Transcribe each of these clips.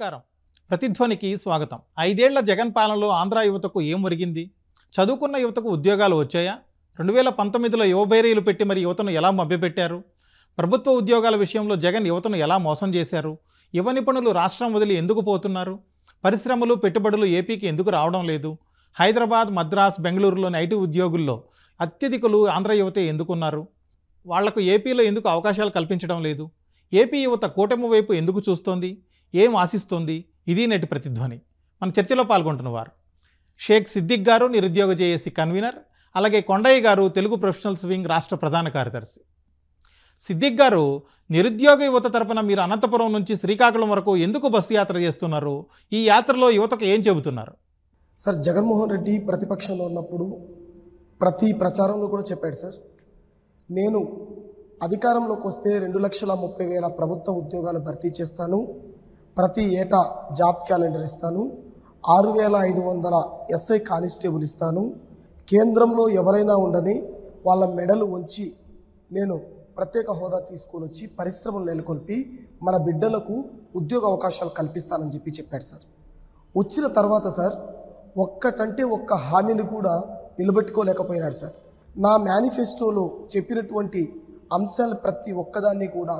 నమస్కారం. ప్రతిధ్వనికి స్వాగతం. 5 ఏళ్ల జగన్ పాలనలో ఆంధ్ర యువతకు ఏం ఒరిగింది? చదువుకున్న యువతకు ఉద్యోగాలు వచ్చాయా? 2019లో యువబేరీలు పెట్టి మరి యువతను ఎలా మభ్యపెట్టారు? ప్రభుత్వ ఉద్యోగాల విషయంలో జగన్ యువతను ఎలా మోసం చేశారు? యువ నిపుణులు రాష్ట్రం వదిలి ఎందుకు పోతున్నారు? పరిశ్రమలు, పెట్టుబడులు ఏపీకి ఎందుకు రావడం లేదు? హైదరాబాద్, మద్రాస్, బెంగళూరులోని ఐటీ ఉద్యోగుల్లో అత్యధికులు ఆంధ్ర యువతే ఎందుకున్నారు? వాళ్లకు ఏపీలో ఎందుకు అవకాశాలు కల్పించడం లేదు? ఏపీ యువత కూటమి వైపు ఎందుకు చూస్తోంది? ఏం ఆశిస్తోంది? ఇది నేటి ప్రతిధ్వని. మన చర్చలో పాల్గొంటున్న వారు షేక్ సిద్దిక్ గారు, నిరుద్యోగ జేఏసీ కన్వీనర్, అలాగే కొండయ్య గారు, తెలుగు ప్రొఫెషనల్స్ వింగ్ రాష్ట్ర ప్రధాన కార్యదర్శి. సిద్దిక్ గారు, నిరుద్యోగ యువత తరపున మీరు అనంతపురం నుంచి శ్రీకాకుళం వరకు ఎందుకు బస్సు యాత్ర చేస్తున్నారు? ఈ యాత్రలో యువతకు ఏం చెబుతున్నారు? సార్, జగన్మోహన్ రెడ్డి ప్రతిపక్షంలో ఉన్నప్పుడు ప్రతి ప్రచారంలో కూడా చెప్పాడు సార్, నేను అధికారంలోకి వస్తే 2,30,000 ప్రభుత్వ ఉద్యోగాలు భర్తీ చేస్తాను, ప్రతి ఏటా జాబ్ క్యాలెండర్ ఇస్తాను, 6,500 ఎస్ఐ కానిస్టేబుల్ ఇస్తాను, కేంద్రంలో ఎవరైనా ఉండని వాళ్ళ మెడలు వంచి నేను ప్రత్యేక హోదా తీసుకొని వచ్చి పరిశ్రమలు నెలకొల్పి మన బిడ్డలకు ఉద్యోగ అవకాశాలు కల్పిస్తానని చెప్పాడు సార్. వచ్చిన తర్వాత సార్, ఒక్కటంటే ఒక్క హామీని కూడా నిలబెట్టుకోలేకపోయినాడు సార్. నా మేనిఫెస్టోలో చెప్పినటువంటి అంశాలు ప్రతి ఒక్కదాన్ని కూడా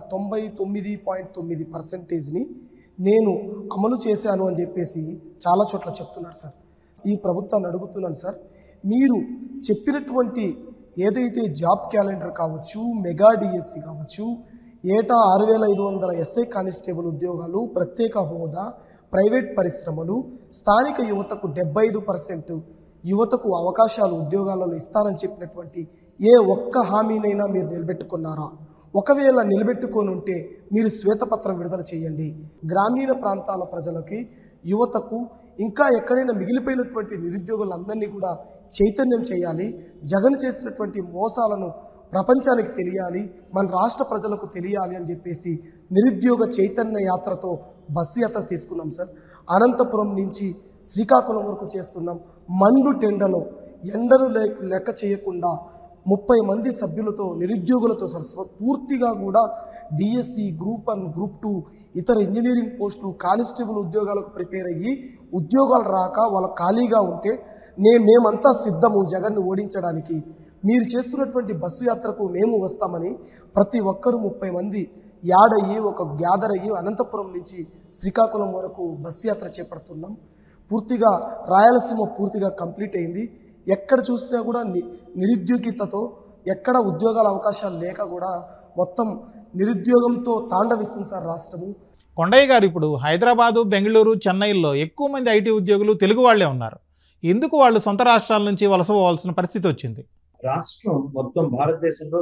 99.9% నేను అమలు చేశాను అని చెప్పేసి చాలా చోట్ల చెప్తున్నాడు సార్. ఈ ప్రభుత్వాన్ని అడుగుతున్నాను సార్, మీరు చెప్పినటువంటి ఏదైతే జాబ్ క్యాలెండర్ కావచ్చు, మెగా డిఎస్సి కావచ్చు, ఏటా 6,500 ఎస్ఐ కానిస్టేబుల్ ఉద్యోగాలు, ప్రత్యేక హోదా, ప్రైవేట్ పరిశ్రమలు, స్థానిక యువతకు 75% యువతకు అవకాశాలు ఉద్యోగాలలో ఇస్తానని చెప్పినటువంటి ఏ ఒక్క హామీనైనా మీరు నిలబెట్టుకున్నారా? ఒకవేళ నిలబెట్టుకొని ఉంటే మీరు శ్వేతపత్రం విడుదల చేయండి. గ్రామీణ ప్రాంతాల ప్రజలకి, యువతకు, ఇంకా ఎక్కడైనా మిగిలిపోయినటువంటి నిరుద్యోగులందరినీ కూడా చైతన్యం చేయాలి. జగన్ చేసినటువంటి మోసాలను ప్రపంచానికి తెలియాలి, మన రాష్ట్ర ప్రజలకు తెలియాలి అని చెప్పేసి నిరుద్యోగ చైతన్య యాత్రతో బస్సు యాత్ర తీసుకున్నాం సార్. అనంతపురం నుంచి శ్రీకాకుళం వరకు చేస్తున్నాం. మండు టెండలో ఎండను లెక్క చేయకుండా 30 మంది సభ్యులతో, నిరుద్యోగులతో సార్ పూర్తిగా కూడా డిఎస్సి, గ్రూప్ 1, గ్రూప్ 2, ఇతర ఇంజనీరింగ్ పోస్టులు, కానిస్టేబుల్ ఉద్యోగాలకు ప్రిపేర్ అయ్యి ఉద్యోగాలు రాక వాళ్ళు ఖాళీగా ఉంటే మేమంతా సిద్ధము జగన్ను ఓడించడానికి, మీరు చేస్తున్నటువంటి బస్సు యాత్రకు మేము వస్తామని ప్రతి ఒక్కరూ 30 మంది యాడ్ అయ్యి ఒక గ్యాదర్ అయ్యి అనంతపురం నుంచి శ్రీకాకుళం వరకు బస్సు యాత్ర చేపడుతున్నాం. పూర్తిగా రాయలసీమ పూర్తిగా కంప్లీట్ అయింది. ఎక్కడ చూసినా కూడా నిరుద్యోగితతో, ఎక్కడ ఉద్యోగాల అవకాశాలు లేక కూడా మొత్తం నిరుద్యోగంతో తాండవిస్తుంది సార్ రాష్ట్రము. కొండయ్య గారు, ఇప్పుడు హైదరాబాదు, బెంగళూరు, చెన్నైల్లో ఎక్కువ మంది ఐటీ ఉద్యోగులు తెలుగు వాళ్లే ఉన్నారు. ఎందుకు వాళ్ళు సొంత రాష్ట్రాల నుంచి వలస పోవాల్సిన పరిస్థితి వచ్చింది? రాష్ట్రం మొత్తం భారతదేశంలో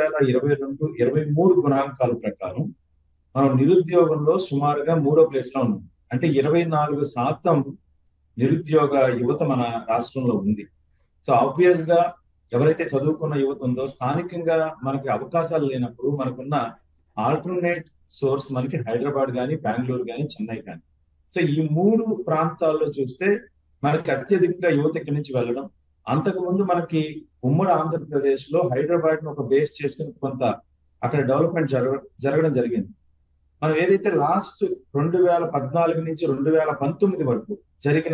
2022-23 గణాంకాల ప్రకారం మనం నిరుద్యోగంలో సుమారుగా 3వ ప్లేస్ లో ఉన్నాం. అంటే 24% నిరుద్యోగ యువత మన రాష్ట్రంలో ఉంది. సో ఆబ్వియస్ గా ఎవరైతే చదువుకున్న యువత ఉందో, స్థానికంగా మనకి అవకాశాలు లేనప్పుడు మనకున్న ఆల్టర్నేట్ సోర్స్ మనకి హైదరాబాద్ కానీ, బెంగళూరు కానీ, చెన్నై కానీ. సో ఈ 3 ప్రాంతాల్లో చూస్తే మనకి అత్యధికంగా యువత ఇక్కడి నుంచి వెళ్ళడం. అంతకుముందు మనకి ఉమ్మడి ఆంధ్రప్రదేశ్ లో హైదరాబాద్ ను ఒక బేస్ చేసుకుని కొంత అక్కడ డెవలప్మెంట్ జరగడం జరిగింది. మనం ఏదైతే లాస్ట్ 2014 నుంచి 2019 వరకు జరిగిన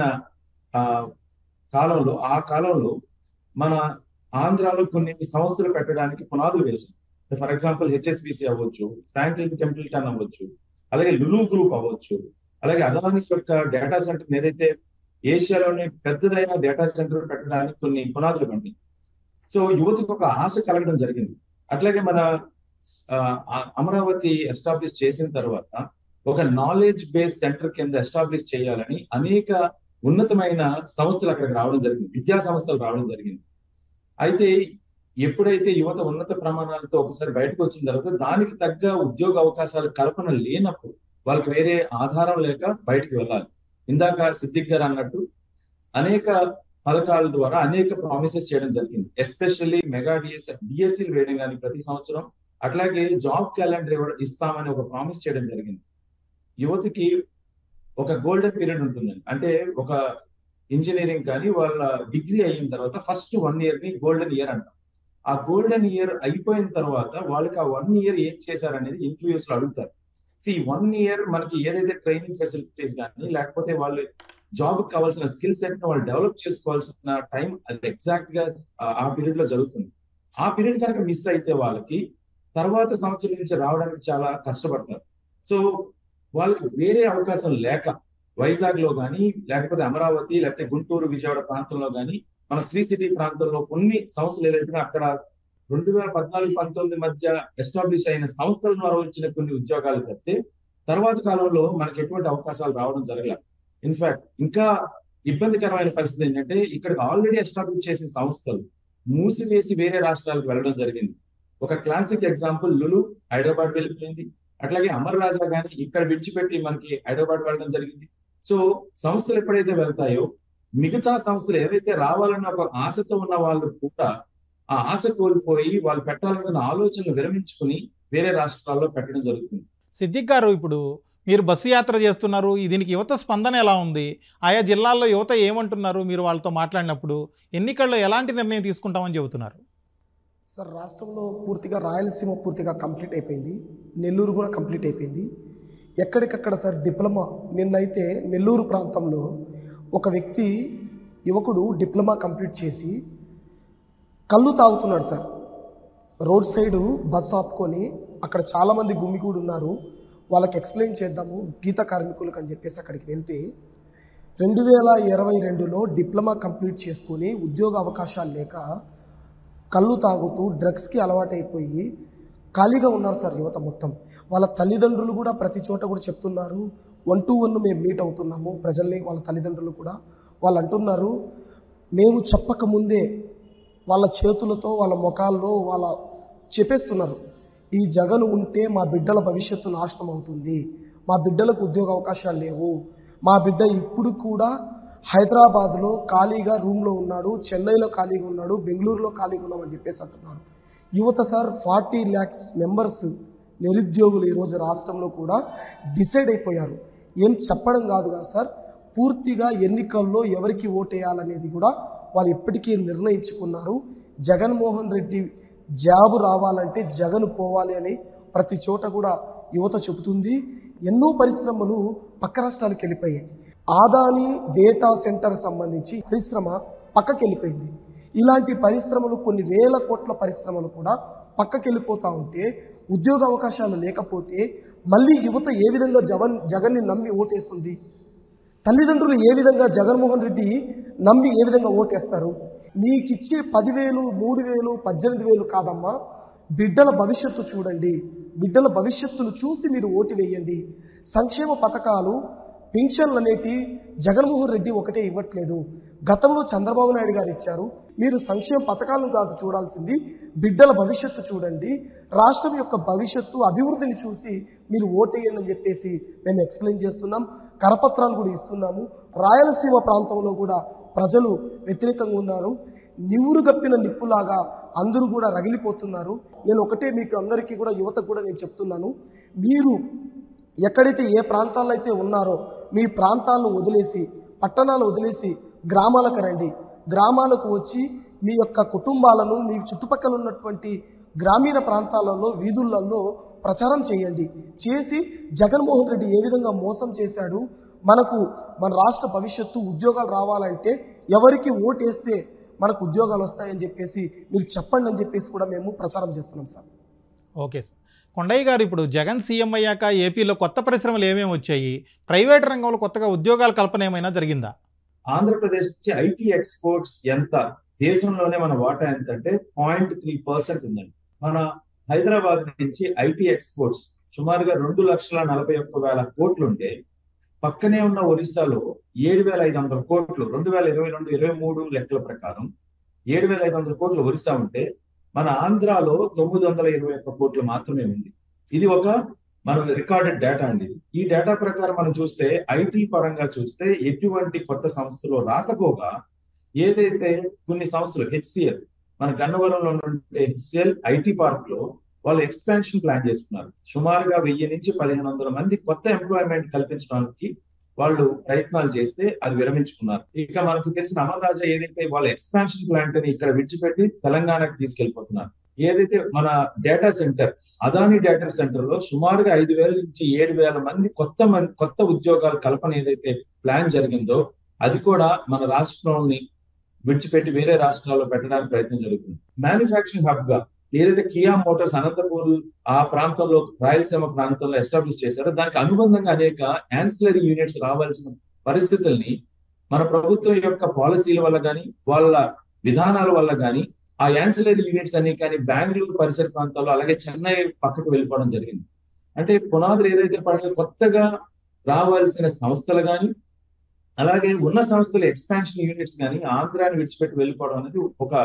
ఆ కాలంలో మన ఆంధ్రాలో కొన్ని సంస్థలు పెట్టడానికి పునాదులు వేశారు. ఫర్ ఎగ్జాంపుల్ హెచ్ఎస్బిసి అవ్వచ్చు, ఫ్రాంక్లిన్ టెంపుల్టన్ అవ్వచ్చు, అలాగే లులు గ్రూప్ అవ్వచ్చు, అలాగే అదాని యొక్క డేటా సెంటర్, ఏదైతే ఏషియాలోని పెద్దదైన డేటా సెంటర్ పెట్టడానికి కొన్ని పునాదులు పడ్డాయి. సో యువతకు ఒక ఆశ కలగడం జరిగింది. అట్లాగే మన అమరావతి ఎస్టాబ్లిష్ చేసిన తర్వాత ఒక నాలెడ్జ్ బేస్ సెంటర్ కింద ఎస్టాబ్లిష్ చేయాలని అనేక ఉన్నతమైన సంస్థలు అక్కడికి రావడం జరిగింది, విద్యా సంస్థలు రావడం జరిగింది. అయితే ఎప్పుడైతే యువత ఉన్నత ప్రమాణాలతో ఒకసారి బయటకు వచ్చిన తర్వాత దానికి తగ్గ ఉద్యోగ అవకాశాల కల్పన లేనప్పుడు వాళ్ళకి వేరే ఆధారం లేక బయటకు వెళ్ళాలి. ఇందాక సిద్దిక్ గారు అన్నట్టు అనేక పథకాల ద్వారా అనేక ప్రామిసెస్ చేయడం జరిగింది. ఎస్పెషల్లీ మెగా డిఎస్సి వేయడం కానీ ప్రతి సంవత్సరం, అట్లాగే జాబ్ క్యాలెండర్ ఇస్తామని ఒక ప్రామిస్ చేయడం జరిగింది. యువతకి ఒక గోల్డెన్ పీరియడ్ ఉంటుందండి. అంటే ఒక ఇంజనీరింగ్ కానీ వాళ్ళ డిగ్రీ అయిన తర్వాత ఫస్ట్ 1 year ని గోల్డెన్ ఇయర్ అంటాం. ఆ గోల్డెన్ ఇయర్ అయిపోయిన తర్వాత వాళ్ళకి ఆ 1 year ఏం చేశారనేది ఇంటర్వ్యూస్ లో అడుగుతారు. 1 year మనకి ఏదైతే ట్రైనింగ్ ఫెసిలిటీస్ కానీ లేకపోతే వాళ్ళు జాబ్ కావాల్సిన స్కిల్ సెట్ వాళ్ళు డెవలప్ చేసుకోవాల్సిన టైం అది ఎగ్జాక్ట్ గా ఆ పీరియడ్ లో జరుగుతుంది. ఆ పీరియడ్ కనుక మిస్ అయితే వాళ్ళకి తర్వాత సంవత్సరం నుంచి రావడానికి చాలా కష్టపడతారు. సో వాళ్ళకి వేరే అవకాశం లేక వైజాగ్ లో కానీ లేకపోతే అమరావతి లేకపోతే గుంటూరు విజయవాడ ప్రాంతంలో కానీ మన శ్రీ సిటీ ప్రాంతంలో కొన్ని సంస్థలు ఏదైతే అక్కడ 2014-19 మధ్య ఎస్టాబ్లిష్ అయిన సంస్థల ద్వారా వచ్చిన కొన్ని ఉద్యోగాలు తప్పితే తర్వాత కాలంలో మనకి ఎటువంటి అవకాశాలు రావడం జరగలేదు. ఇన్ఫాక్ట్ ఇంకా ఇబ్బందికరమైన పరిస్థితి ఏంటంటే ఇక్కడ ఆల్రెడీ ఎస్టాబ్లిష్ చేసిన సంస్థలు మూసివేసి వేరే రాష్ట్రాలకు వెళ్ళడం జరిగింది. ఒక క్లాసిక్ ఎగ్జాంపుల్ లులు హైదరాబాద్ వెళ్ళిపోయింది. అట్లాగే అమర్ రాజా గాని ఇక్కడ విడిచిపెట్టి మనకి హైదరాబాద్ వెళ్ళడం జరిగింది. సో సంస్థలు ఎప్పుడైతే వెళ్తాయో మిగతా సంస్థలు ఏవైతే రావాలన్న ఒక ఆశతో ఉన్న వాళ్ళు కూడా ఆ ఆశ కోల్పోయి వాళ్ళు పెట్టాలన్న ఆలోచనలు విరమించుకుని వేరే రాష్ట్రాల్లో పెట్టడం జరుగుతుంది. సిద్దిక్ గారు, ఇప్పుడు మీరు బస్సు యాత్ర చేస్తున్నారు, దీనికి యువత స్పందన ఎలా ఉంది? ఆయా జిల్లాల్లో యువత ఏమంటున్నారు? మీరు వాళ్ళతో మాట్లాడినప్పుడు ఎన్నికల్లో ఎలాంటి నిర్ణయం తీసుకుంటామని చెబుతున్నారు? సార్, రాష్ట్రంలో పూర్తిగా రాయలసీమ పూర్తిగా కంప్లీట్ అయిపోయింది. నెల్లూరు కూడా కంప్లీట్ అయిపోయింది. ఎక్కడికక్కడ సార్ డిప్లొమా, నిన్నైతే నెల్లూరు ప్రాంతంలో ఒక వ్యక్తి యువకుడు డిప్లొమా కంప్లీట్ చేసి కళ్ళు తాగుతున్నాడు సార్. రోడ్ సైడు బస్సు ఆపుకొని అక్కడ చాలామంది గుమిగూడు ఉన్నారు. వాళ్ళకి ఎక్స్ప్లెయిన్ చేద్దాము గీత కార్మికులకు అని చెప్పేసి అక్కడికి వెళ్తే 2022లో డిప్లొమా కంప్లీట్ చేసుకొని ఉద్యోగ అవకాశాలు లేక కళ్ళు తాగుతూ డ్రగ్స్కి అలవాటైపోయి ఖాళీగా ఉన్నారు సార్ యువత మొత్తం. వాళ్ళ తల్లిదండ్రులు కూడా ప్రతి చోట కూడా చెప్తున్నారు, 1-to-1 మేము మీట్ అవుతున్నాము ప్రజల్ని. వాళ్ళ తల్లిదండ్రులు కూడా వాళ్ళు అంటున్నారు, మేము చెప్పకముందే వాళ్ళ చేతులతో వాళ్ళ ముఖాల్లో వాళ్ళ చెప్పేస్తున్నారు, ఈ జగన్ ఉంటే మా బిడ్డల భవిష్యత్తు నాశనం అవుతుంది, మా బిడ్డలకు ఉద్యోగ అవకాశాలు లేవు, మా బిడ్డ ఇప్పుడు కూడా హైదరాబాద్లో ఖాళీగా రూమ్లో ఉన్నాడు, చెన్నైలో ఖాళీగా ఉన్నాడు, బెంగళూరులో ఖాళీగా ఉన్నామని చెప్పేసి అంటున్నారు యువత సార్. 40 lakhs మెంబర్స్ నిరుద్యోగులు ఈరోజు రాష్ట్రంలో కూడా డిసైడ్ అయిపోయారు. ఏం చెప్పడం కాదుగా సార్, పూర్తిగా ఎన్నికల్లో ఎవరికి ఓటేయాలనేది కూడా వాళ్ళు ఇప్పటికీ నిర్ణయించుకున్నారు. జగన్మోహన్ రెడ్డి జాబు రావాలంటే జగన్ పోవాలి అని ప్రతి చోట కూడా యువత చెబుతుంది. ఎన్నో పరిశ్రమలు పక్క రాష్ట్రాలకు వెళ్ళిపోయాయి. ఆదాని డేటా సెంటర్ సంబంధించి పరిశ్రమ పక్కకి వెళ్ళిపోయింది. ఇలాంటి పరిశ్రమలు కొన్ని వేల కోట్ల పరిశ్రమలు కూడా పక్కకి వెళ్ళిపోతూ ఉంటే, ఉద్యోగ అవకాశాలు లేకపోతే మళ్ళీ యువత ఏ విధంగా జగన్ని నమ్మి ఓటేస్తుంది? తల్లిదండ్రులు ఏ విధంగా జగన్మోహన్ రెడ్డి నమ్మి ఏ విధంగా ఓటేస్తారు? మీకిచ్చే 10,000, 3,000, 18,000 కాదమ్మా, బిడ్డల భవిష్యత్తు చూడండి. బిడ్డల భవిష్యత్తును చూసి మీరు ఓటు వేయండి. సంక్షేమ పథకాలు, పెన్షన్లు అనేటి జగన్మోహన్ రెడ్డి ఒకటే ఇవ్వట్లేదు. గతంలో చంద్రబాబు నాయుడు గారు ఇచ్చారు. మీరు సంక్షేమ పథకాలను కాదు చూడాల్సింది, బిడ్డల భవిష్యత్తు చూడండి. రాష్ట్రం యొక్క భవిష్యత్తు అభివృద్ధిని చూసి మీరు ఓటేయండి అని చెప్పేసి మేము ఎక్స్ప్లెయిన్ చేస్తున్నాం. కరపత్రాలు కూడా ఇస్తున్నాము. రాయలసీమ ప్రాంతంలో కూడా ప్రజలు వ్యతిరేకంగా ఉన్నారు. నివురు గప్పిన నిప్పులాగా అందరూ కూడా రగిలిపోతున్నారు. నేను ఒకటే మీకు అందరికీ కూడా యువతకు కూడా నేను చెప్తున్నాను, మీరు ఎక్కడైతే ఏ ప్రాంతాల్లో అయితే ఉన్నారో మీ ప్రాంతాలను వదిలేసి, పట్టణాలు వదిలేసి గ్రామాలకు రండి. గ్రామాలకు వచ్చి మీ యొక్క కుటుంబాలను, మీ చుట్టుపక్కల ఉన్నటువంటి గ్రామీణ ప్రాంతాలలో, వీధులలో ప్రచారం చేయండి. చేసి జగన్మోహన్ రెడ్డి ఏ విధంగా మోసం చేశాడు, మనకు మన రాష్ట్ర భవిష్యత్తు ఉద్యోగాలు రావాలంటే ఎవరికి ఓటేస్తే మనకు ఉద్యోగాలు వస్తాయని చెప్పేసి మీరు చెప్పండి అని చెప్పేసి కూడా మేము ప్రచారం చేస్తున్నాం సార్. Okay sir. కొండయ్య గారు, ఇప్పుడు జగన్ సీఎం అయ్యాక ఏపీలో కొత్త పరిశ్రమలు ఏమేమి వచ్చాయి? ప్రైవేట్ రంగంలో కొత్తగా ఉద్యోగాల కల్పన ఏమైనా జరిగిందా? ఆంధ్రప్రదేశ్ నుంచి ఐటీ ఎక్స్పోర్ట్స్ ఎంత, దేశంలోనే మన వాటా ఎంత అంటే 0.3% ఉందండి. మన హైదరాబాద్ నుంచి ఐటీ ఎక్స్పోర్ట్స్ సుమారుగా 2,41,000 కోట్లు ఉంటే, పక్కనే ఉన్న ఒరిస్సాలో 7,500 కోట్లు 2022-23 లెక్కల ప్రకారం 7,500 కోట్లు ఒరిస్సా ఉంటే, మన ఆంధ్రాలో 921 కోట్లు మాత్రమే ఉంది. ఇది ఒక మన రికార్డెడ్ డేటా అండి. ఈ డేటా ప్రకారం మనం చూస్తే, ఐటీ పరంగా చూస్తే ఎటువంటి కొత్త సంస్థలు రాకపోగా, ఏదైతే కొన్ని సంస్థలు హెచ్సిఎల్, మన గన్నవరంలో ఉండే హెచ్సిఎల్ ఐటీ పార్క్ లో వాళ్ళు ఎక్స్పాన్షన్ ప్లాన్ చేసుకున్నారు. సుమారుగా 1000 నుంచి 1,500 మంది కొత్త ఎంప్లాయ్మెంట్ కల్పించడానికి వాళ్ళు ప్రయత్నాలు చేస్తే అది విరమించుకున్నారు. ఇక మనకు తెలిసిన అమర్ రాజా ఏదైతే వాళ్ళ ఎక్స్పాన్షన్ ప్లాంట్ ని ఇక్కడ విడిచిపెట్టి తెలంగాణకు తీసుకెళ్లిపోతున్నారు. ఏదైతే మన data centre, Adani data centre లో సుమారుగా 5,000 నుంచి 7,000 మంది కొత్త ఉద్యోగాల కల్పన ఏదైతే ప్లాన్ జరిగిందో అది కూడా మన రాష్ట్రంని విడిచిపెట్టి వేరే రాష్ట్రాల్లో పెట్టడానికి ప్రయత్నం జరుగుతుంది. మ్యానుఫ్యాక్చరింగ్ హబ్ గా ఏదైతే కియా మోటార్స్ అనంతపూర్ ఆ ప్రాంతంలో, రాయలసీమ ప్రాంతంలో ఎస్టాబ్లిష్ చేశారో దానికి అనుబంధంగా అనేక యాన్సిలరీ యూనిట్స్ రావాల్సిన పరిస్థితుల్ని మన ప్రభుత్వం యొక్క పాలసీల వల్ల కానీ వాళ్ళ విధానాల వల్ల కానీ ఆ యాన్సిలరీ యూనిట్స్ అన్ని కానీ బెంగళూరు పరిసర ప్రాంతాల్లో అలాగే చెన్నై పక్కకు వెళ్ళిపోవడం జరిగింది. అంటే పునాదులు ఏదైతే పడిన కొత్తగా రావాల్సిన సంస్థలు కానీ అలాగే ఉన్న సంస్థల ఎక్స్పాన్షన్ యూనిట్స్ కానీ ఆంధ్రాని విడిచిపెట్టి వెళ్ళిపోవడం అనేది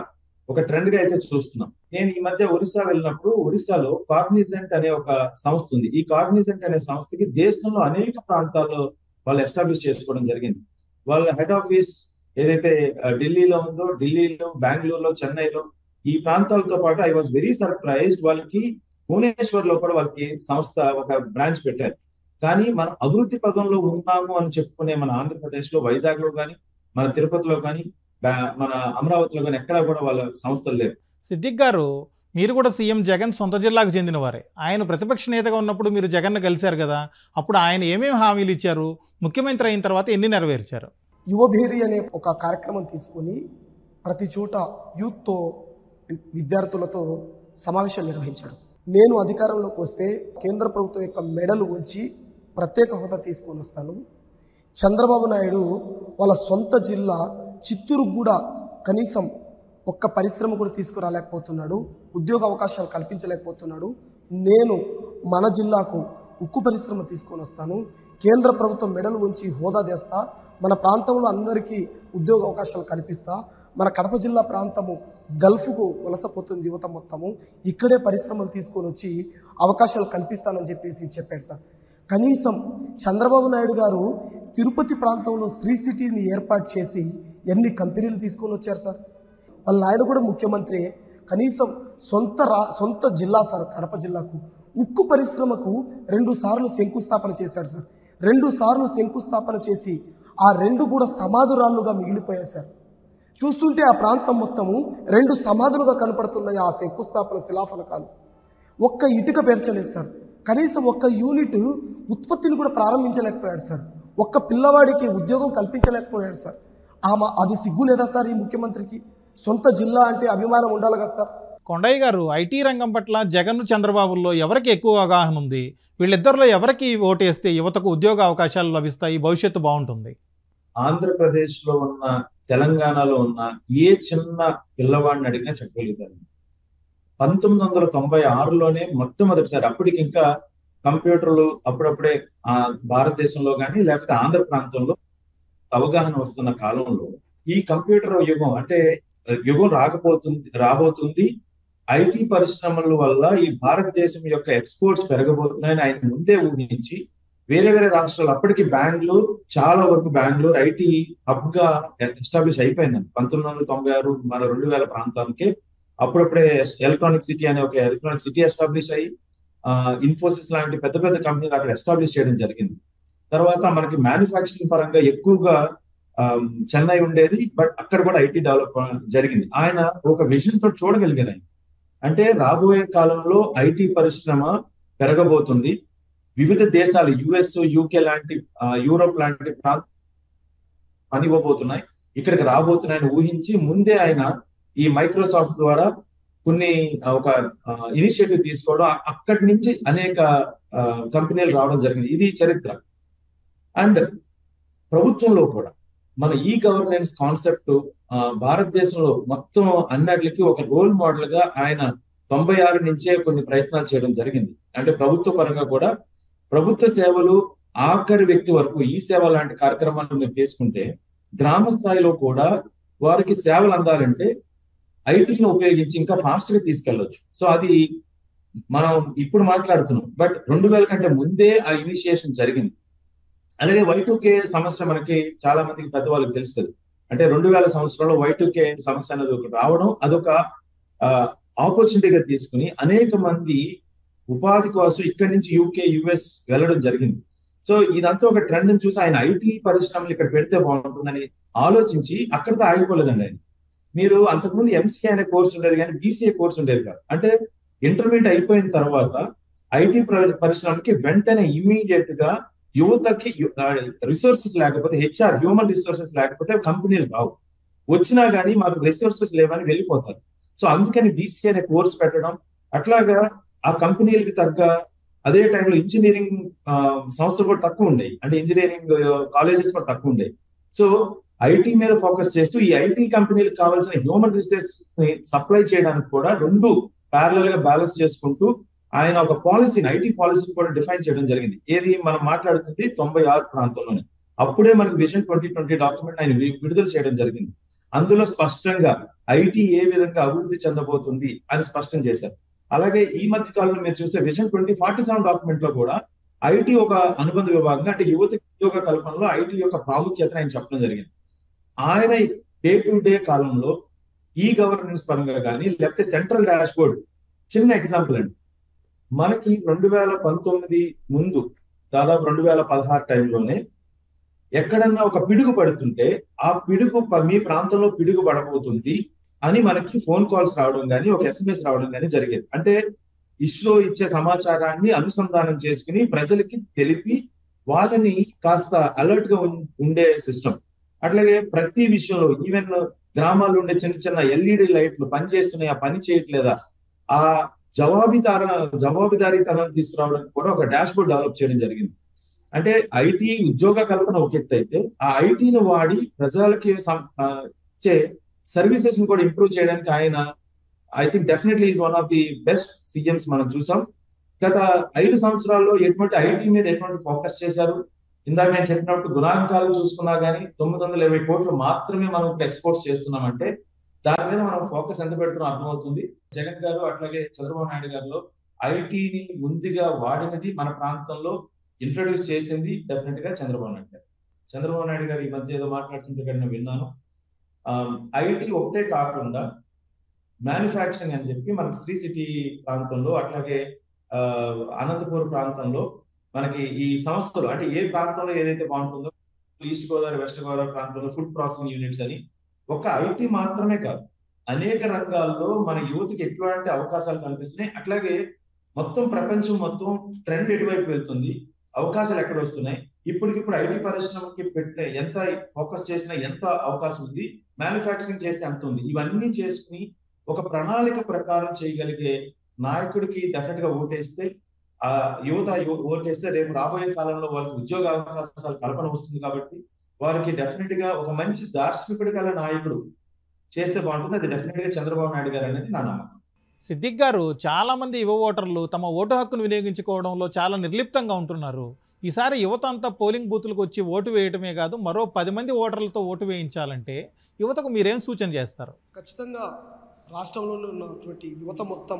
ఒక ట్రెండ్ గా అయితే చూస్తున్నాం. నేను ఈ మధ్య ఒరిస్సా వెళ్ళినప్పుడు ఒరిస్సాలో కాగ్నిజెంట్ అనే ఒక సంస్థ ఉంది. ఈ కాగ్నిజెంట్ అనే సంస్థకి దేశంలో అనేక ప్రాంతాల్లో వాళ్ళు ఎస్టాబ్లిష్ చేసుకోవడం జరిగింది. వాళ్ళ హెడ్ ఆఫీస్ ఏదైతే ఢిల్లీలో ఉందో, ఢిల్లీలో, బెంగళూరులో, చెన్నైలో ఈ ప్రాంతాలతో పాటు ఐ వాజ్ వెరీ సర్ప్రైజ్డ్ వాళ్ళకి భువనేశ్వర్ లో కూడా వాళ్ళకి సంస్థ ఒక బ్రాంచ్ పెట్టారు. కానీ మనం అభివృద్ధి పదంలో ఉన్నాము అని చెప్పుకునే మన ఆంధ్రప్రదేశ్ లో వైజాగ్ లో కానీ, మన తిరుపతిలో కానీ, మన అమరావతిలో కానీ ఎక్కడా కూడా వాళ్ళ సంస్థలు లేవు. సిద్దిక్ గారు, మీరు కూడా సీఎం జగన్ సొంత జిల్లాకు చెందిన వారే. ఆయన ప్రతిపక్ష నేతగా ఉన్నప్పుడు మీరు జగన్ను కలిశారు కదా, అప్పుడు ఆయన ఏమేమి హామీలు ఇచ్చారు, ముఖ్యమంత్రి అయిన తర్వాత ఎన్ని నెరవేర్చారు? యువభేరి అనే ఒక కార్యక్రమం తీసుకొని ప్రతి చోట యూత్తో, విద్యార్థులతో సమావేశాలు నిర్వహించాడు. నేను అధికారంలోకి వస్తే కేంద్ర ప్రభుత్వం యొక్క మెడలు ఉంచి ప్రత్యేక హోదా తీసుకొని వస్తాను. చంద్రబాబు నాయుడు వాళ్ళ సొంత జిల్లా చిత్తూరుకు కూడా కనీసం ఒక్క పరిశ్రమ కూడా తీసుకురాలేకపోతున్నాడు, ఉద్యోగ అవకాశాలు కల్పించలేకపోతున్నాడు. నేను మన జిల్లాకు ఉక్కు పరిశ్రమ తీసుకొని వస్తాను, కేంద్ర ప్రభుత్వం మెడలు ఉంచి హోదా తెస్తా, మన ప్రాంతంలో అందరికీ ఉద్యోగ అవకాశాలు కల్పిస్తా, మన కడప జిల్లా ప్రాంతము గల్ఫ్కు వలసపోతుంది యువత మొత్తము, ఇక్కడే పరిశ్రమలు తీసుకొని వచ్చి అవకాశాలు కల్పిస్తానని చెప్పాడు సార్. కనీసం చంద్రబాబు నాయుడు గారు తిరుపతి ప్రాంతంలో శ్రీ సిటీని ఏర్పాటు చేసి ఎన్ని కంపెనీలు తీసుకొని వచ్చారు సార్. వాళ్ళ ఆయన కూడా ముఖ్యమంత్రి. కనీసం సొంత జిల్లా సార్ కడప జిల్లాకు ఉక్కు పరిశ్రమకు 2 సార్లు శంకుస్థాపన చేశాడు సార్. 2 సార్లు శంకుస్థాపన చేసి ఆ 2 కూడా సమాధురాళ్ళుగా మిగిలిపోయాయి సార్. చూస్తుంటే ఆ ప్రాంతం మొత్తము 2 సమాధులుగా కనపడుతున్నాయి ఆ శంకుస్థాపన శిలాఫలకాలు. ఒక్క ఇటుక పేర్చలేదు సార్. కనీసం ఒక్క యూనిట్ ఉత్పత్తిని కూడా ప్రారంభించలేకపోయాడు సార్. ఒక్క పిల్లవాడికి ఉద్యోగం కల్పించలేకపోయాడు సార్. అది సిగ్గు లేదా సార్ ఈ ముఖ్యమంత్రికి? సొంత జిల్లా అంటే అభిమానం ఉండాలి కదా సార్. కొండయ్య గారు, ఐటీ రంగం పట్ల జగన్, చంద్రబాబుల్లో ఎవరికి ఎక్కువ అవగాహన ఉంది? వీళ్ళిద్దరిలో ఎవరికి ఓటేస్తే యువతకు ఉద్యోగ అవకాశాలు లభిస్తాయి, భవిష్యత్తు బాగుంటుంది? ఆంధ్రప్రదేశ్ లో ఉన్న, తెలంగాణలో ఉన్న ఏ చిన్న పిల్లవాడిని అడిగినా చెప్పగలుగుతారు. 1996లోనే మొట్టమొదటిసారి, అప్పటికి ఇంకా కంప్యూటర్లు అప్పుడప్పుడే భారతదేశంలో కానీ లేకపోతే ఆంధ్ర ప్రాంతంలో అవగాహన వస్తున్న కాలంలో ఈ కంప్యూటర్ యుగం అంటే యుగం రాబోతుంది. ఐటీ పరిశ్రమల వల్ల ఈ భారతదేశం యొక్క ఎక్స్పోర్ట్స్ పెరగబోతున్నాయని ఆయన ముందే ఊహించి వేరే రాష్ట్రాలు, అప్పటికి చాలా వరకు బెంగళూరు ఐటీ హబ్ గా ఎస్టాబ్లిష్ అయిపోయిందండి. 1996 మన 2000 ప్రాంతానికి అప్పుడప్పుడే ఎలక్ట్రానిక్ సిటీ అనే ఒక ఎలక్ట్రానిక్ సిటీ ఎస్టాబ్లిష్ అయ్యి ఇన్ఫోసిస్ లాంటి పెద్ద పెద్ద కంపెనీలు అక్కడ ఎస్టాబ్లిష్ చేయడం జరిగింది. తర్వాత మనకి మ్యానుఫ్యాక్చరింగ్ పరంగా ఎక్కువగా చెన్నై ఉండేది, బట్ అక్కడ కూడా ఐటీ డెవలప్ జరిగింది. ఆయన ఒక విజన్ తోటి చూడగలిగారు. అంటే రాబోయే కాలంలో ఐటీ పరిశ్రమ పెరగబోతుంది. వివిధ దేశాలు యుఎస్, యూకే లాంటి, యూరోప్ లాంటి పని ఇవ్వబోతున్నాయి, ఇక్కడికి రాబోతున్నాయని ఊహించి ముందే ఆయన ఈ మైక్రోసాఫ్ట్ ద్వారా ఒక ఇనిషియేటివ్ తీసుకోవడం, అక్కడి నుంచి అనేక కంపెనీలు రావడం జరిగింది. ఇది చరిత్ర. అండ్ ప్రభుత్వంలో కూడా మన ఈ గవర్నెన్స్ కాన్సెప్ట్ భారతదేశంలో మొత్తం అన్నిటికీ ఒక రోల్ మోడల్ గా ఆయన 96 నుంచే కొన్ని ప్రయత్నాలు చేయడం జరిగింది. అంటే ప్రభుత్వ పరంగా కూడా ప్రభుత్వ సేవలు ఆఖరి వ్యక్తి వరకు ఈ సేవ లాంటి కార్యక్రమాలను మీరు తీసుకుంటే గ్రామ స్థాయిలో కూడా వారికి సేవలు అందాలంటే ఐటీని ఉపయోగించి ఇంకా ఫాస్ట్ గా తీసుకెళ్లొచ్చు. సో అది మనం ఇప్పుడు మాట్లాడుతున్నాం, బట్ 2000 కంటే ముందే ఆ ఇనిషియేషన్ జరిగింది. అలాగే Y2K సమస్య మనకి చాలా మందికి పెద్దవాళ్ళకి తెలుస్తుంది. అంటే 2000 సంవత్సరంలో Y2K సమస్య అనేది ఒకటి రావడం, అదొక ఆపర్చునిటీగా తీసుకుని అనేక మంది ఉపాధి కోసం ఇక్కడి నుంచి యూకే, యుఎస్ వెళ్ళడం జరిగింది. సో ఇదంతా ఒక ట్రెండ్ చూసి ఆయన ఐటీ పరిశ్రమలు ఇక్కడ పెడితే బాగుంటుందని ఆలోచించి అక్కడితో ఆగిపోలేదండి ఆయన. మీరు అంతకుముందు ఎంసీఏ అనే కోర్స్ ఉండేది కానీ బీసీఏ కోర్స్ ఉండేది కాదు. అంటే ఇంటర్మీడియట్ అయిపోయిన తర్వాత ఐటీ పరిశ్రమకి వెంటనే ఇమీడియట్ గా యువతకి రిసోర్సెస్ లేకపోతే, హెచ్ఆర్ హ్యూమన్ రిసోర్సెస్ లేకపోతే కంపెనీలు రావు. వచ్చినా కానీ మాకు రిసోర్సెస్ లేవని వెళ్ళిపోతారు. సో అందుకని బీసీఏ అనే కోర్స్ పెట్టడం, అట్లాగా ఆ కంపెనీలకి తగ్గ, అదే టైంలో ఇంజనీరింగ్ సంస్థలు కూడా తక్కువ ఉండేవి, అంటే ఇంజనీరింగ్ కాలేజెస్ కూడా తక్కువ ఉండేవి. సో ఐటీ మీద ఫోకస్ చేస్తూ ఈ ఐటీ కంపెనీలకు కావాల్సిన హ్యూమన్ రిసోర్స్ ని సప్లై చేయడానికి కూడా రెండు ప్యారలల్ గా బ్యాలెన్స్ చేసుకుంటూ ఆయన ఒక పాలసీని, ఐటీ పాలసీని కూడా డిఫైన్ చేయడం జరిగింది. ఏది మనం మాట్లాడుతుంది 96 ప్రాంతంలోనే. అప్పుడే మనకి విజన్ 2020 డాక్యుమెంట్ ఆయన విడుదల చేయడం జరిగింది. అందులో స్పష్టంగా ఐటీ ఏ విధంగా అభివృద్ధి చెందబోతుంది అని స్పష్టం చేశారు. అలాగే ఈ మధ్య కాలంలో మీరు చూస్తే విజన్ 2047 డాక్యుమెంట్ లో కూడా ఐటీ ఒక అనుబంధ విభాగంగా, అంటే యువత ఉద్యోగ కల్పనలో ఐటీ యొక్క ప్రాముఖ్యతను ఆయన చెప్పడం జరిగింది. ఆయన డే టు డే కాలంలో ఈ గవర్నెన్స్ పరంగా కానీ, లేకపోతే సెంట్రల్ డాష్ బోర్డ్, చిన్న ఎగ్జాంపుల్ అండి, మనకి 2019 ముందు దాదాపు 2016 టైంలోనే ఎక్కడన్నా ఒక పిడుగు పడుతుంటే ఆ పిడుగు మీ ప్రాంతంలో పిడుగు పడబోతుంది అని మనకి ఫోన్ కాల్స్ రావడం కానీ, ఒక ఎస్ఎంఎస్ రావడం కానీ జరిగేది. అంటే ఇస్రో ఇచ్చే సమాచారాన్ని అనుసంధానం చేసుకుని ప్రజలకి తెలిపి వాళ్ళని కాస్త అలర్ట్ గా ఉండే సిస్టమ్. అట్లాగే ప్రతి విషయంలో, ఈవెన్ గ్రామాల్లో ఉండే చిన్న చిన్న ఎల్ఈడి లైట్లు పనిచేస్తున్నాయి, ఆ పని చేయట్లేదా, ఆ జవాబుదారీతనం తీసుకురావడానికి కూడా ఒక డాష్ బోర్డ్ డెవలప్ చేయడం జరిగింది. అంటే ఐటీ ఉద్యోగ కల్పన ఒక ఎత్తు అయితే, ఆ ఐటీని వాడి ప్రజలకి ఇచ్చే సర్వీసెస్ ని కూడా ఇంప్రూవ్ చేయడానికి ఆయన, I think definitely is one of the best CMs మనం చూసాం. గత 5 సంవత్సరాల్లో ఎటువంటి ఐటీ మీద ఎటువంటి ఫోకస్ చేశారు. ఇందాక నేను చెప్పినట్టు గుణాంకాలు చూసుకున్నా కానీ 920 కోట్లు మాత్రమే మనం ఎక్స్పోర్ట్స్ చేస్తున్నామంటే దాని మీద మనం ఫోకస్ ఎంత పెడుతున్నాం అర్థమవుతుంది. జగన్ గారు అట్లాగే చంద్రబాబు నాయుడు గారిలో ఐటీని ముందుగా వాడినది, మన ప్రాంతంలో ఇంట్రొడ్యూస్ చేసింది డెఫినెట్ గా చంద్రబాబు నాయుడు గారు. చంద్రబాబు నాయుడు గారు ఈ మధ్య ఏదో మాట్లాడుతుంటే నేను విన్నాను, ఐటీ ఒకటే కాకుండా మ్యానుఫ్యాక్చరింగ్ అని చెప్పి మనకి శ్రీ సిటీ ప్రాంతంలో, అట్లాగే అనంతపూర్ ప్రాంతంలో మనకి ఈ సంస్థలు, అంటే ఏ ప్రాంతంలో ఏదైతే బాగుంటుందో, ఈస్ట్ గోదావరి, వెస్ట్ గోదావరి ప్రాంతంలో ఫుడ్ ప్రాసెసింగ్ యూనిట్స్ అని, ఒక ఐటీ మాత్రమే కాదు అనేక రంగాల్లో మన యువతకి ఎట్లాంటి అవకాశాలు కనిపిస్తున్నాయి. అట్లాగే మొత్తం ప్రపంచం మొత్తం ట్రెండ్ ఎటువైపు వెళ్తుంది, అవకాశాలు ఎక్కడ వస్తున్నాయి, ఇప్పటికిప్పుడు ఐటీ పరిశ్రమకి పెట్టే ఎంత ఫోకస్ చేసినా ఎంత అవకాశం ఉంది, మ్యానుఫ్యాక్చరింగ్ చేస్తే ఎంత ఉంది, ఇవన్నీ చేసుకుని ఒక ప్రణాళిక ప్రకారం చేయగలిగే నాయకుడికి డెఫినెట్ గా ఓటేస్తే, ఆ యువత ఓటేస్తే రేపు రాబోయే కాలంలో వాళ్ళకి ఉద్యోగ అవకాశాలు కల్పన వస్తుంది. కాబట్టి వారికి డెఫినెట్ గా ఒక మంచి దార్శనికుడి గల నాయకుడు చేస్తే బాగుంటుంది. అది డెఫినెట్ గా చంద్రబాబు నాయుడు గారు అనేది నా నమ్మకం. సిద్దిక్ గారు, చాలామంది యువ ఓటర్లు తమ ఓటు హక్కును వినియోగించుకోవడంలో చాలా నిర్లిప్తంగా ఉంటున్నారు. ఈసారి యువత అంతా పోలింగ్ బూత్లకు వచ్చి ఓటు వేయటమే కాదు, మరో 10 మంది ఓటర్లతో ఓటు వేయించాలంటే యువతకు మీరేం సూచన చేస్తారు? ఖచ్చితంగా రాష్ట్రంలో ఉన్నటువంటి యువత మొత్తం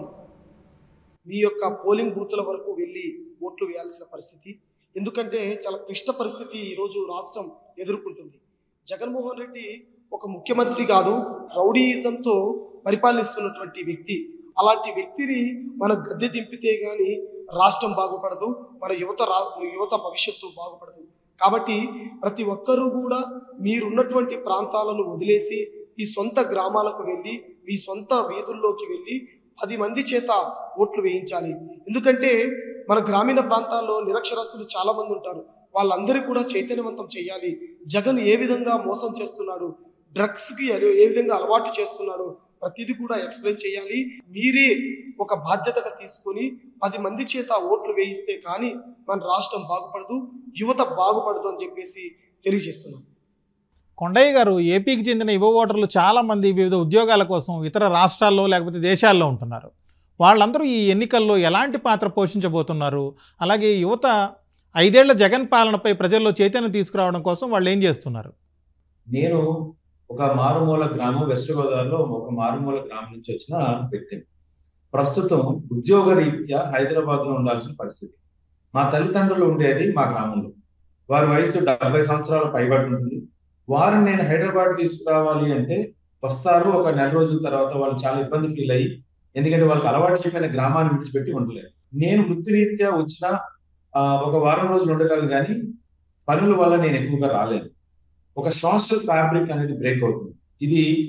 మీ యొక్క పోలింగ్ బూత్ల వరకు వెళ్ళి ఓట్లు వేయాల్సిన పరిస్థితి. ఎందుకంటే చాలా క్లిష్ట పరిస్థితి ఈరోజు రాష్ట్రం ఎదుర్కొంటుంది. జగన్మోహన్ రెడ్డి ఒక ముఖ్యమంత్రి కాదు, రౌడీయిజంతో పరిపాలిస్తున్నటువంటి వ్యక్తి. అలాంటి వ్యక్తిని మన గద్దె దింపితే కానీ రాష్ట్రం బాగుపడదు, మన యువత భవిష్యత్తు బాగుపడదు. కాబట్టి ప్రతి ఒక్కరూ కూడా మీరున్నటువంటి ప్రాంతాలను వదిలేసి మీ సొంత గ్రామాలకు వెళ్ళి, మీ సొంత వీధుల్లోకి వెళ్ళి 10 మంది చేత ఓట్లు వేయించాలి. ఎందుకంటే మన గ్రామీణ ప్రాంతాల్లో నిరక్షరస్తులు చాలా మంది ఉంటారు. వాళ్ళందరూ కూడా చైతన్యవంతం చేయాలి. జగన్ ఏ విధంగా మోసం చేస్తున్నాడు, డ్రగ్స్కి ఏ విధంగా అలవాటు చేస్తున్నాడు, ప్రతిదీ కూడా ఎక్స్ప్లెయిన్ చేయాలి. మీరే ఒక బాధ్యతగా తీసుకొని 10 మంది చేత ఓట్లు వేయిస్తే కానీ మన రాష్ట్రం బాగుపడదు, యువత బాగుపడదు అని చెప్పేసి తెలియజేస్తున్నాం. కొండయ్య గారు, ఏపీకి చెందిన యువ ఓటర్లు చాలామంది వివిధ ఉద్యోగాల కోసం ఇతర రాష్ట్రాల్లో లేకపోతే దేశాల్లో ఉంటున్నారు. వాళ్ళందరూ ఈ ఎన్నికల్లో ఎలాంటి పాత్ర పోషించబోతున్నారు? అలాగే యువత 5 ఏళ్ల జగన్ పాలనపై ప్రజల్లో చైతన్యం తీసుకురావడం కోసం వాళ్ళు ఏం చేస్తున్నారు? నేను ఒక మారుమూల గ్రామం, వెస్ట్ గోదావరిలో ఒక మారుమూల గ్రామం నుంచి వచ్చిన వ్యక్తిని. ప్రస్తుతం ఉద్యోగ రీత్యా హైదరాబాద్ లో ఉండాల్సిన పరిస్థితి. మా తల్లిదండ్రులు ఉండేది మా గ్రామంలో. వారి వయసు 70 సంవత్సరాల పైబడి ఉంటుంది. వారిని నేను హైదరాబాద్ తీసుకురావాలి అంటే వస్తారు, ఒక నెల రోజుల తర్వాత వాళ్ళు చాలా ఇబ్బంది ఫీల్ అయ్యి, ఎందుకంటే వాళ్ళకి అలవాటు అయిపోయిన గ్రామాన్ని విడిచిపెట్టి ఉండలేరు. నేను వృత్తిరీత్యా వచ్చిన ఒక వారం రోజులు ఉండగలను, కానీ పనుల వల్ల నేను ఎక్కువగా రాలేను. ఒక సోషల్ ఫ్యాబ్రిక్ అనేది బ్రేక్ అవుతుంది. ఇది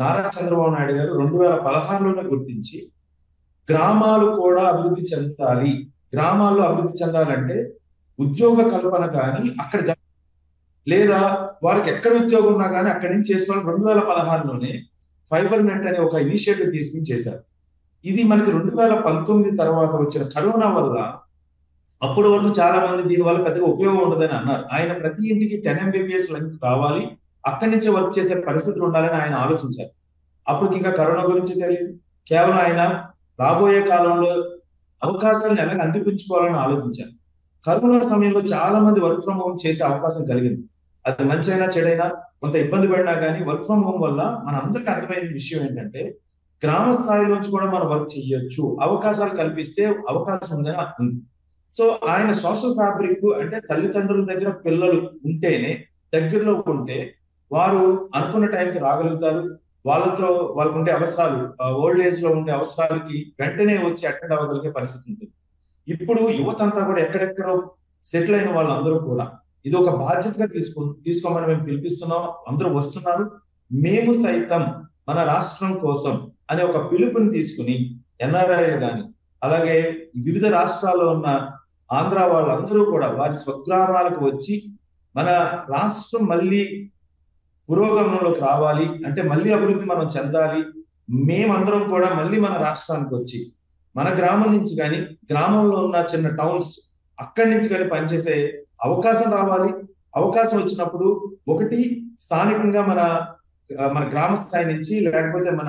నారా చంద్రబాబు నాయుడు గారు 2016లోనే గుర్తించి గ్రామాలు కూడా అభివృద్ధి చెందాలి. గ్రామాల్లో అభివృద్ధి చెందాలంటే ఉద్యోగ కల్పన కానీ అక్కడ లేదా వారికి ఎక్కడ ఉద్యోగం ఉన్నా కానీ అక్కడి నుంచి చేసుకోవాలి. 2016లోనే ఫైబర్ నెట్ అనే ఒక ఇనిషియేటివ్ తీసుకుని చేశారు. ఇది మనకి 2019 తర్వాత వచ్చిన కరోనా వల్ల అప్పటి వరకు చాలా మంది దీని వల్ల పెద్దగా ఉపయోగం ఉండదని అన్నారు. ఆయన ప్రతి ఇంటికి 10 MBBS లింక్ రావాలి, అక్కడి నుంచే వర్క్ చేసే పరిస్థితులు ఉండాలని ఆయన ఆలోచించారు. అప్పటికి ఇంకా కరోనా గురించి తెలియదు. కేవలం ఆయన రాబోయే కాలంలో అవకాశాలను ఎలాగ అందిపించుకోవాలని ఆలోచించారు. కరోనా సమయంలో చాలా మంది వర్క్ ఫ్రం హోమ్ చేసే అవకాశం కలిగింది. అది మంచైనా చెడైనా కొంత ఇబ్బంది పడినా కానీ వర్క్ ఫ్రం హోమ్ వల్ల మన అందరికీ అర్థమైన విషయం ఏంటంటే గ్రామ స్థాయిలోంచి కూడా మనం వర్క్ చేయొచ్చు, అవకాశాలు కల్పిస్తే అవకాశం ఉందని ఉంది. సో ఆయన సోషల్ ఫ్యాబ్రిక్ అంటే తల్లిదండ్రుల దగ్గర పిల్లలు ఉంటేనే, దగ్గరలో ఉంటే వారు అనుకున్న టైంకి రాగలుగుతారు. వాళ్ళకు ఉండే అవసరాలు, ఓల్డ్ ఏజ్ లో ఉండే అవసరాలకి వెంటనే వచ్చి అటెండ్ అవ్వగలిగే పరిస్థితి ఉంటుంది. ఇప్పుడు యువత అంతా కూడా ఎక్కడెక్కడో సెటిల్ అయిన వాళ్ళందరూ కూడా ఇది ఒక బాధ్యతగా తీసుకోమని మేము పిలిపిస్తున్నాం. అందరూ వస్తున్నారు. మేము సైతం మన రాష్ట్రం కోసం అనే ఒక పిలుపుని తీసుకుని ఎన్ఆర్ఐలు కానీ అలాగే వివిధ రాష్ట్రాల్లో ఉన్న ఆంధ్ర వాళ్ళందరూ కూడా వారి స్వగ్రామాలకు వచ్చి మన రాష్ట్రం మళ్ళీ పురోగమనంలోకి రావాలి అంటే మళ్ళీ అభివృద్ధి మనం చెందాలి. మేమందరం కూడా మళ్ళీ మన రాష్ట్రానికి వచ్చి మన గ్రామం నుంచి కానీ గ్రామంలో ఉన్న చిన్న టౌన్స్ అక్కడి నుంచి కానీ పనిచేసే అవకాశం రావాలి. అవకాశం వచ్చినప్పుడు ఒకటి స్థానికంగా మన గ్రామ స్థాయి నుంచి లేకపోతే మన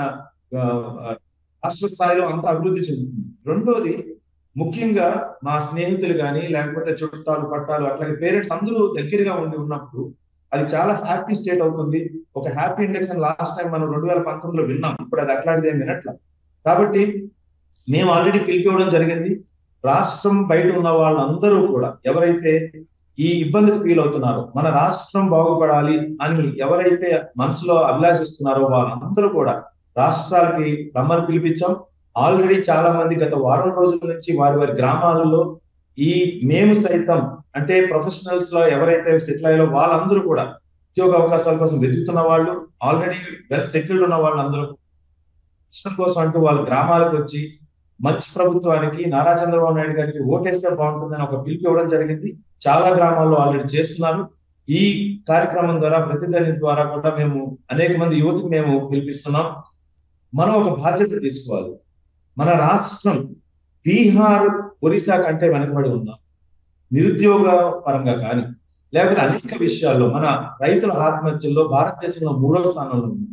రాష్ట్ర స్థాయిలో అంత అభివృద్ధి చెందుతుంది. రెండోది ముఖ్యంగా మా స్నేహితులు కానీ లేకపోతే చుట్టాలు పట్టాలు అట్లాగే పేరెంట్స్ అందరూ దగ్గరగా ఉన్నప్పుడు అది చాలా హ్యాపీ స్టేట్ అవుతుంది. ఒక హ్యాపీ ఇండెక్స్ అని లాస్ట్ టైం మనం 2019లో విన్నాం. ఇప్పుడు అది అట్లాంటిది ఏం వినట్ల. కాబట్టి మేము ఆల్రెడీ పిలిపివ్వడం జరిగింది. రాష్ట్రం బయట ఉన్న వాళ్ళందరూ కూడా ఎవరైతే ఈ ఇబ్బంది ఫీల్ అవుతున్నారో, మన రాష్ట్రం బాగుపడాలి అని ఎవరైతే మనసులో అభిలాషిస్తున్నారో వాళ్ళందరూ కూడా రాష్ట్రాలకి రమ్మని పిలిపించాం. ఆల్రెడీ చాలా మంది గత వారం రోజుల నుంచి వారి వారి గ్రామాలలో ఈ మేము సైతం అంటే ప్రొఫెషనల్స్ లో ఎవరైతే సెటిల్ అయ్యారో వాళ్ళందరూ కూడా ఉద్యోగ అవకాశాల కోసం వెతుకుతున్న వాళ్ళు, ఆల్రెడీ వెల్ సెటిల్డ్ ఉన్న వాళ్ళందరూ రాష్ట్రం కోసం అంటూ వాళ్ళ గ్రామాలకు వచ్చి మంచి ప్రభుత్వానికి నారా చంద్రబాబు నాయుడు గారికి ఓటేస్తే బాగుంటుందని ఒక పిలుపు ఇవ్వడం జరిగింది. చాలా గ్రామాల్లో ఆల్రెడీ చేస్తున్నారు. ఈ కార్యక్రమం ద్వారా ప్రతిధ్వని ద్వారా కూడా మేము అనేక మంది యువతకు మేము పిలిపిస్తున్నాం. మనం ఒక బాధ్యత తీసుకోవాలి. మన రాష్ట్రం బీహార్, ఒరిస్సా కంటే వెనకబడి ఉన్నాం. నిరుద్యోగ పరంగా కానీ లేకపోతే అనేక విషయాల్లో మన రైతుల ఆత్మహత్యల్లో భారతదేశంలో 3వ స్థానంలో ఉన్నాం.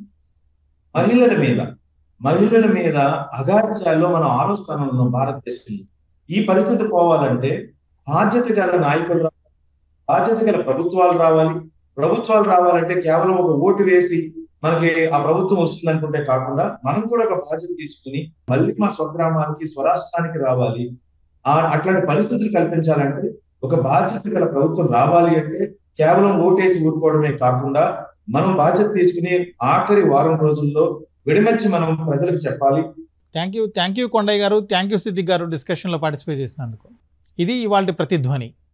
మహిళల మీద అగాత్యాల్లో మనం 6వ స్థానంలో ఉన్నాం భారతదేశంలో. ఈ పరిస్థితి పోవాలంటే బాధ్యత గల నాయకులు, బాధ్యత గల ప్రభుత్వాలు రావాలంటే కేవలం ఒక ఓటు వేసి మనకి ఆ ప్రభుత్వం వస్తుంది అనుకుంటే కాకుండా మనం కూడా ఒక బాధ్యత తీసుకుని మళ్ళీ మా స్వగ్రామానికి స్వరాష్ట్రానికి రావాలి. అట్లాంటి పరిస్థితులు కల్పించాలంటే ఒక బాధ్యత గల ప్రభుత్వం రావాలి అంటే కేవలం ఓటేసి ఊరుకోవడమే కాకుండా మనం బాధ్యత తీసుకుని ఆఖరి వారం రోజుల్లో విడిమర్చి మనం ప్రజలకు చెప్పాలి. థ్యాంక్ యూ కొండయ్య గారు, థ్యాంక్ యూ సిద్దిక్ గారు డిస్కషన్లో పార్టిసిపేట్ చేసినందుకు. ఇది ఇవాళ ప్రతిధ్వని.